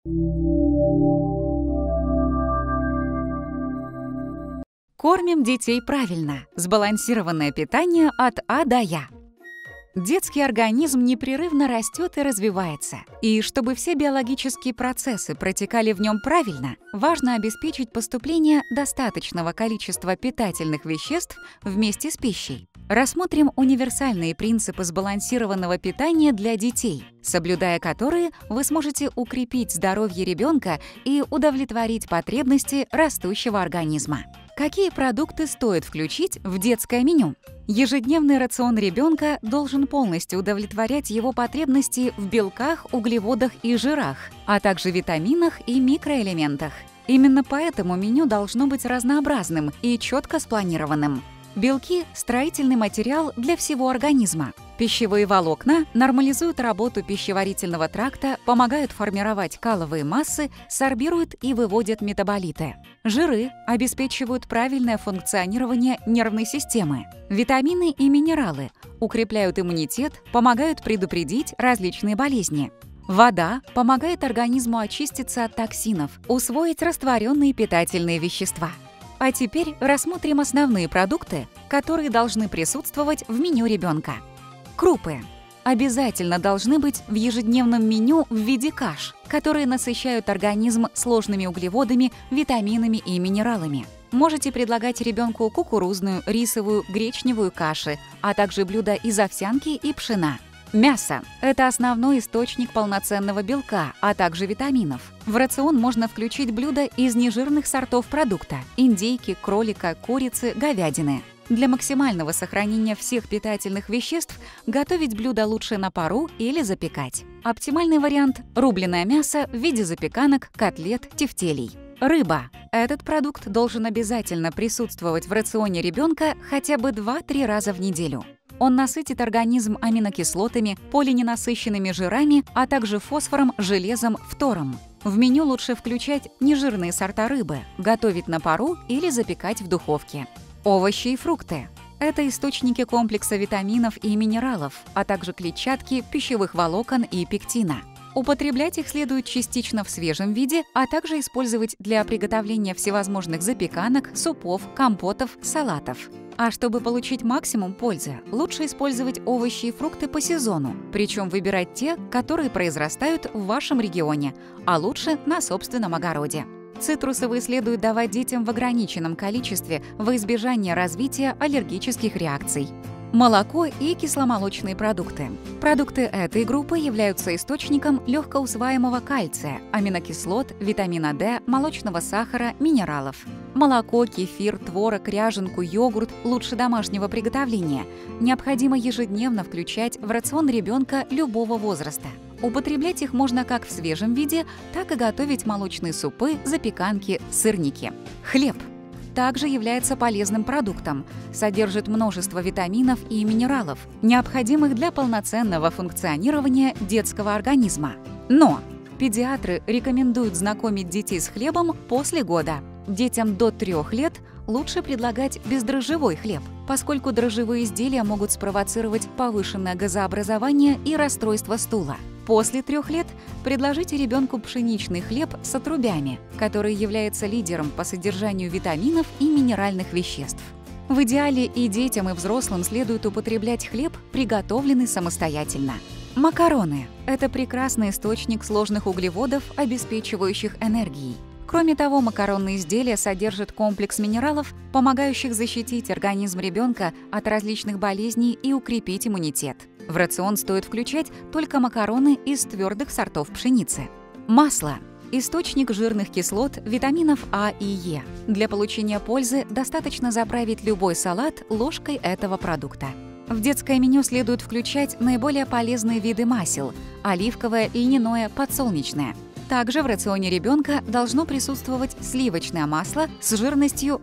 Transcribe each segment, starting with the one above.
Кормим детей правильно. Сбалансированное питание от А до Я. Детский организм непрерывно растет и развивается. И чтобы все биологические процессы протекали в нем правильно, важно обеспечить поступление достаточного количества питательных веществ вместе с пищей. Рассмотрим универсальные принципы сбалансированного питания для детей, соблюдая которые вы сможете укрепить здоровье ребенка и удовлетворить потребности растущего организма. Какие продукты стоит включить в детское меню? Ежедневный рацион ребенка должен полностью удовлетворять его потребности в белках, углеводах и жирах, а также витаминах и микроэлементах. Именно поэтому меню должно быть разнообразным и четко спланированным. Белки – строительный материал для всего организма. Пищевые волокна нормализуют работу пищеварительного тракта, помогают формировать каловые массы, сорбируют и выводят метаболиты. Жиры обеспечивают правильное функционирование нервной системы. Витамины и минералы укрепляют иммунитет, помогают предупредить различные болезни. Вода помогает организму очиститься от токсинов, усвоить растворенные питательные вещества. А теперь рассмотрим основные продукты, которые должны присутствовать в меню ребенка. Крупы обязательно должны быть в ежедневном меню в виде каш, которые насыщают организм сложными углеводами, витаминами и минералами. Можете предлагать ребенку кукурузную, рисовую, гречневую каши, а также блюда из овсянки и пшена. Мясо – это основной источник полноценного белка, а также витаминов. В рацион можно включить блюда из нежирных сортов продукта – индейки, кролика, курицы, говядины. Для максимального сохранения всех питательных веществ готовить блюдо лучше на пару или запекать. Оптимальный вариант – рубленое мясо в виде запеканок, котлет, тефтелей. Рыба. Этот продукт должен обязательно присутствовать в рационе ребенка хотя бы 2-3 раза в неделю. Он насытит организм аминокислотами, полиненасыщенными жирами, а также фосфором, железом, фтором. В меню лучше включать нежирные сорта рыбы, готовить на пару или запекать в духовке. Овощи и фрукты. Это источники комплекса витаминов и минералов, а также клетчатки, пищевых волокон и пектина. Употреблять их следует частично в свежем виде, а также использовать для приготовления всевозможных запеканок, супов, компотов, салатов. А чтобы получить максимум пользы, лучше использовать овощи и фрукты по сезону, причем выбирать те, которые произрастают в вашем регионе, а лучше на собственном огороде. Цитрусовые следует давать детям в ограниченном количестве во избежание развития аллергических реакций. Молоко и кисломолочные продукты. Продукты этой группы являются источником легкоусваиваемого кальция, аминокислот, витамина D, молочного сахара, минералов. Молоко, кефир, творог, ряженку, йогурт лучше домашнего приготовления. Необходимо ежедневно включать в рацион ребенка любого возраста. Употреблять их можно как в свежем виде, так и готовить молочные супы, запеканки, сырники. Хлеб также является полезным продуктом, содержит множество витаминов и минералов, необходимых для полноценного функционирования детского организма. Но педиатры рекомендуют знакомить детей с хлебом после года. Детям до 3 лет лучше предлагать бездрожжевой хлеб, поскольку дрожжевые изделия могут спровоцировать повышенное газообразование и расстройство стула. После 3 лет предложите ребенку пшеничный хлеб с отрубями, который является лидером по содержанию витаминов и минеральных веществ. В идеале и детям, и взрослым следует употреблять хлеб, приготовленный самостоятельно. Макароны – это прекрасный источник сложных углеводов, обеспечивающих энергией. Кроме того, макаронные изделия содержат комплекс минералов, помогающих защитить организм ребенка от различных болезней и укрепить иммунитет. В рацион стоит включать только макароны из твердых сортов пшеницы. Масло – источник жирных кислот, витаминов А и Е. Для получения пользы достаточно заправить любой салат ложкой этого продукта. В детское меню следует включать наиболее полезные виды масел – оливковое, льняное, подсолнечное. Также в рационе ребенка должно присутствовать сливочное масло с жирностью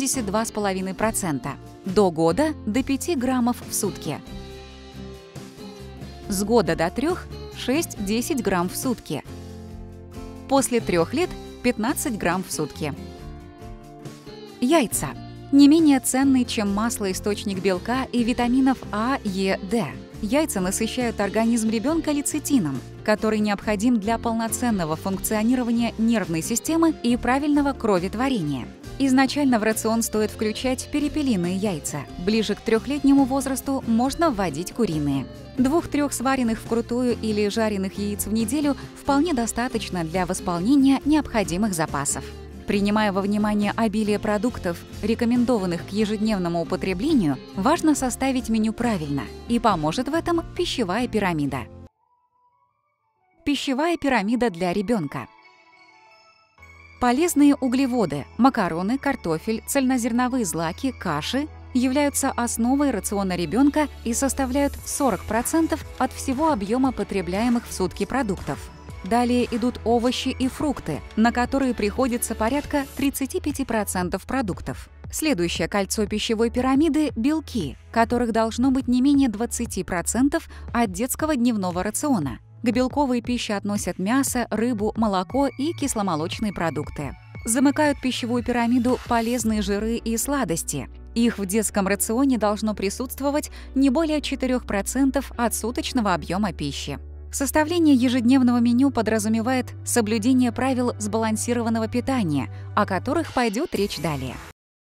82,5%. До года – до 5 граммов в сутки. С года до 3 – 6-10 грамм в сутки. После 3 лет – 15 грамм в сутки. Яйца – не менее ценный, чем масло, источник белка и витаминов А, Е, Д. Яйца насыщают организм ребенка лецитином. который необходим для полноценного функционирования нервной системы и правильного кроветворения. Изначально в рацион стоит включать перепелиные яйца. Ближе к 3-летнему возрасту можно вводить куриные. 2-3 сваренных вкрутую или жареных яиц в неделю вполне достаточно для восполнения необходимых запасов. Принимая во внимание обилие продуктов, рекомендованных к ежедневному употреблению, важно составить меню правильно, и поможет в этом пищевая пирамида. Пищевая пирамида для ребенка. Полезные углеводы – макароны, картофель, цельнозерновые злаки, каши – являются основой рациона ребенка и составляют 40% от всего объема потребляемых в сутки продуктов. Далее идут овощи и фрукты, на которые приходится порядка 35% продуктов. Следующее кольцо пищевой пирамиды – белки, которых должно быть не менее 20% от детского дневного рациона. К белковой пище относят мясо, рыбу, молоко и кисломолочные продукты. Замыкают пищевую пирамиду полезные жиры и сладости. Их в детском рационе должно присутствовать не более 4% от суточного объема пищи. Составление ежедневного меню подразумевает соблюдение правил сбалансированного питания, о которых пойдет речь далее.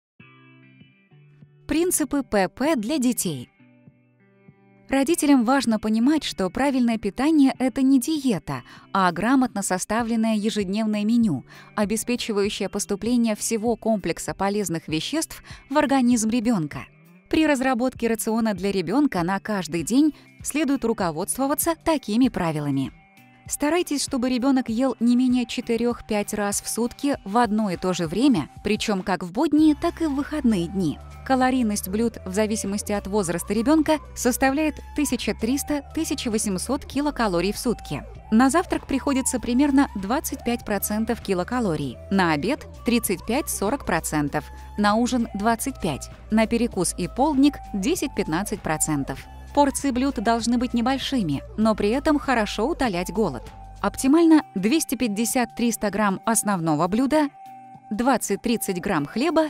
Принципы ПП для детей. Родителям важно понимать, что правильное питание – это не диета, а грамотно составленное ежедневное меню, обеспечивающее поступление всего комплекса полезных веществ в организм ребенка. При разработке рациона для ребенка на каждый день следует руководствоваться такими правилами. Старайтесь, чтобы ребенок ел не менее 4-5 раз в сутки в одно и то же время, причем как в будние, так и в выходные дни. Калорийность блюд в зависимости от возраста ребенка составляет 1300-1800 килокалорий в сутки. На завтрак приходится примерно 25% килокалорий, на обед – 35-40%, на ужин – 25%, на перекус и полдник – 10-15%. Порции блюд должны быть небольшими, но при этом хорошо утолять голод. Оптимально 250-300 грамм основного блюда, 20-30 грамм хлеба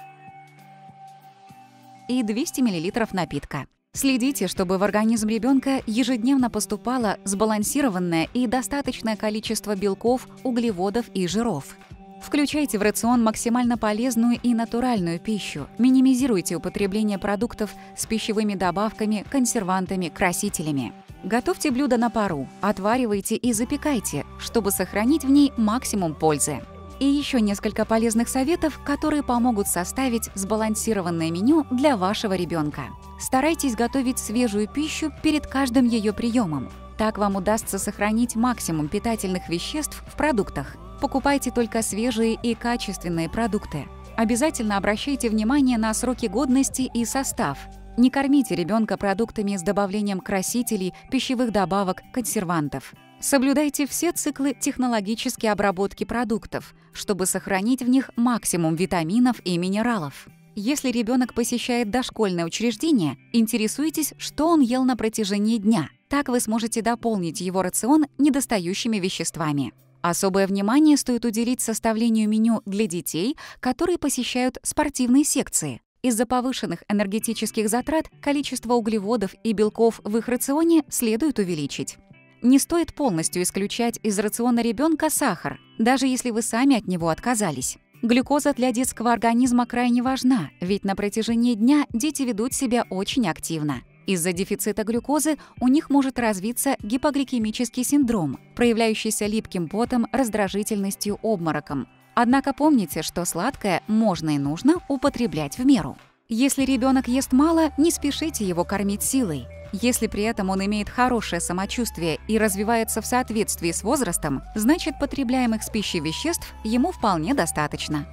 и 200 мл напитка. Следите, чтобы в организм ребенка ежедневно поступало сбалансированное и достаточное количество белков, углеводов и жиров. Включайте в рацион максимально полезную и натуральную пищу. Минимизируйте употребление продуктов с пищевыми добавками, консервантами, красителями. Готовьте блюдо на пару, отваривайте и запекайте, чтобы сохранить в ней максимум пользы. И еще несколько полезных советов, которые помогут составить сбалансированное меню для вашего ребенка. Старайтесь готовить свежую пищу перед каждым ее приемом. Так вам удастся сохранить максимум питательных веществ в продуктах. Покупайте только свежие и качественные продукты. Обязательно обращайте внимание на сроки годности и состав. Не кормите ребенка продуктами с добавлением красителей, пищевых добавок, консервантов. Соблюдайте все циклы технологической обработки продуктов, чтобы сохранить в них максимум витаминов и минералов. Если ребенок посещает дошкольное учреждение, интересуйтесь, что он ел на протяжении дня. Так вы сможете дополнить его рацион недостающими веществами. Особое внимание стоит уделить составлению меню для детей, которые посещают спортивные секции. Из-за повышенных энергетических затрат количество углеводов и белков в их рационе следует увеличить. Не стоит полностью исключать из рациона ребенка сахар, даже если вы сами от него отказались. Глюкоза для детского организма крайне важна, ведь на протяжении дня дети ведут себя очень активно. Из-за дефицита глюкозы у них может развиться гипогликемический синдром, проявляющийся липким потом, раздражительностью, обмороком. Однако помните, что сладкое можно и нужно употреблять в меру. Если ребенок ест мало, не спешите его кормить силой. Если при этом он имеет хорошее самочувствие и развивается в соответствии с возрастом, значит, потребляемых с пищей веществ ему вполне достаточно.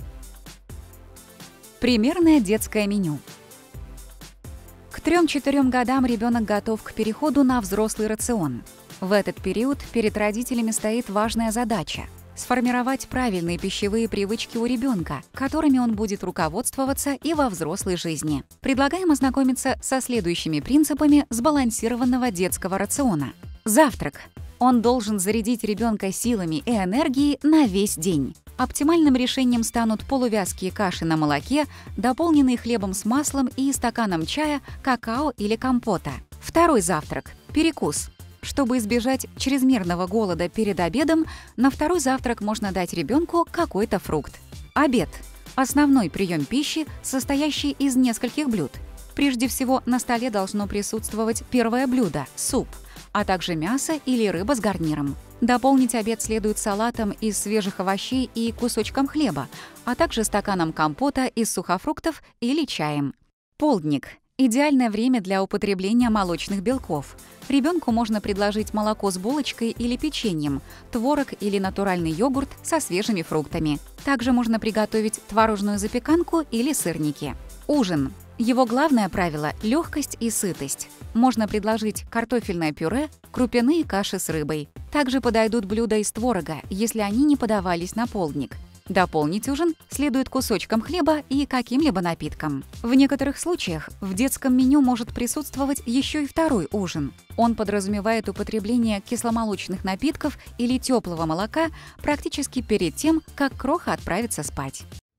Примерное детское меню. К 3-4 годам ребенок готов к переходу на взрослый рацион. В этот период перед родителями стоит важная задача – сформировать правильные пищевые привычки у ребенка, которыми он будет руководствоваться и во взрослой жизни. Предлагаем ознакомиться со следующими принципами сбалансированного детского рациона. Завтрак. Он должен зарядить ребенка силами и энергией на весь день. Оптимальным решением станут полувязкие каши на молоке, дополненные хлебом с маслом и стаканом чая, какао или компота. Второй завтрак – перекус. Чтобы избежать чрезмерного голода перед обедом, на второй завтрак можно дать ребенку какой-то фрукт. Обед – основной прием пищи, состоящий из нескольких блюд. Прежде всего, на столе должно присутствовать первое блюдо – суп, а также мясо или рыба с гарниром. Дополнить обед следует салатом из свежих овощей и кусочком хлеба, а также стаканом компота из сухофруктов или чаем. Полдник – идеальное время для употребления молочных белков. Ребенку можно предложить молоко с булочкой или печеньем, творог или натуральный йогурт со свежими фруктами. Также можно приготовить творожную запеканку или сырники. Ужин. Его главное правило – легкость и сытость. Можно предложить картофельное пюре, крупяные каши с рыбой. Также подойдут блюда из творога, если они не подавались на полдник. Дополнить ужин следует кусочком хлеба и каким-либо напитком. В некоторых случаях в детском меню может присутствовать еще и второй ужин. Он подразумевает употребление кисломолочных напитков или теплого молока практически перед тем, как кроха отправится спать.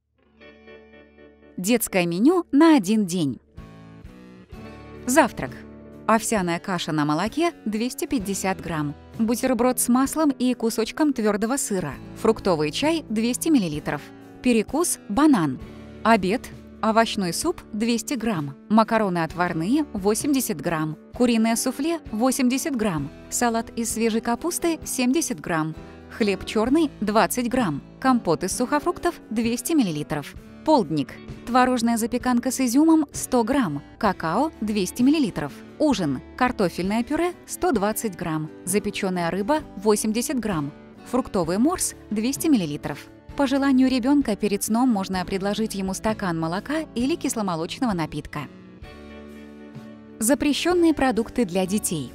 Детское меню на один день. Завтрак. Овсяная каша на молоке 250 грамм. Бутерброд с маслом и кусочком твердого сыра. Фруктовый чай 200 мл. Перекус – банан. Обед – овощной суп 200 грамм. Макароны отварные 80 грамм. Куриное суфле 80 грамм. Салат из свежей капусты 70 грамм. Хлеб черный 20 грамм. Компот из сухофруктов 200 мл. Полдник. Творожная запеканка с изюмом 100 грамм. Какао 200 мл. Ужин. Картофельное пюре 120 грамм. Запеченная рыба 80 грамм. Фруктовый морс 200 мл. По желанию ребенка перед сном можно предложить ему стакан молока или кисломолочного напитка. Запрещенные продукты для детей.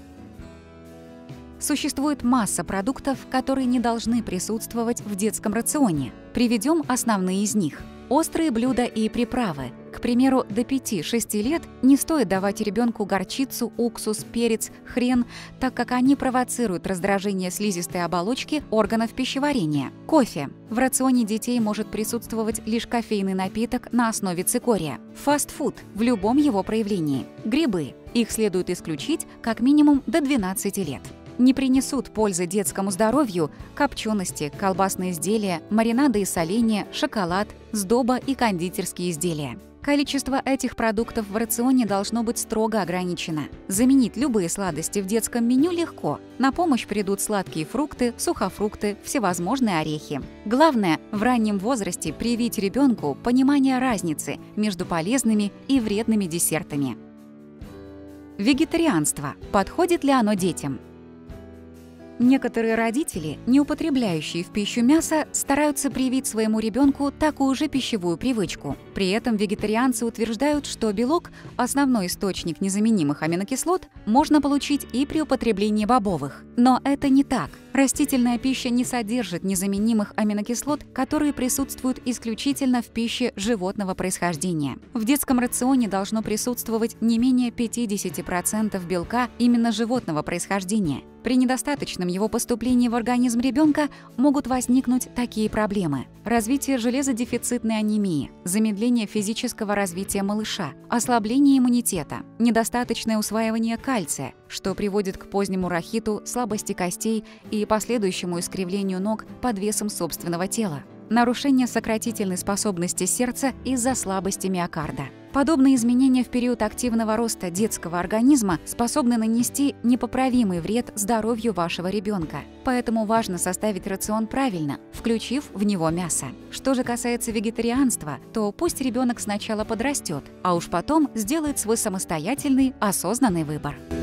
Существует масса продуктов, которые не должны присутствовать в детском рационе. Приведем основные из них. Острые блюда и приправы. К примеру, до 5-6 лет не стоит давать ребенку горчицу, уксус, перец, хрен, так как они провоцируют раздражение слизистой оболочки органов пищеварения. Кофе. В рационе детей может присутствовать лишь кофейный напиток на основе цикория. Фастфуд в любом его проявлении. Грибы. Их следует исключить как минимум до 12 лет. Не принесут пользы детскому здоровью копчености, колбасные изделия, маринады и соленья, шоколад, сдоба и кондитерские изделия. Количество этих продуктов в рационе должно быть строго ограничено. Заменить любые сладости в детском меню легко. На помощь придут сладкие фрукты, сухофрукты, всевозможные орехи. Главное, в раннем возрасте привить ребенку понимание разницы между полезными и вредными десертами. Вегетарианство. Подходит ли оно детям? Некоторые родители, не употребляющие в пищу мясо, стараются привить своему ребенку такую же пищевую привычку. При этом вегетарианцы утверждают, что белок, основной источник незаменимых аминокислот, можно получить и при употреблении бобовых. Но это не так. Растительная пища не содержит незаменимых аминокислот, которые присутствуют исключительно в пище животного происхождения. В детском рационе должно присутствовать не менее 50% белка именно животного происхождения. При недостаточном его поступлении в организм ребенка могут возникнуть такие проблемы: развитие железодефицитной анемии, замедление физического развития малыша, ослабление иммунитета, недостаточное усваивание кальция, что приводит к позднему рахиту, слабости костей и последующему искривлению ног под весом собственного тела, нарушение сократительной способности сердца из-за слабости миокарда. Подобные изменения в период активного роста детского организма способны нанести непоправимый вред здоровью вашего ребенка. Поэтому важно составить рацион правильно, включив в него мясо. Что же касается вегетарианства, то пусть ребенок сначала подрастет, а уж потом сделает свой самостоятельный, осознанный выбор.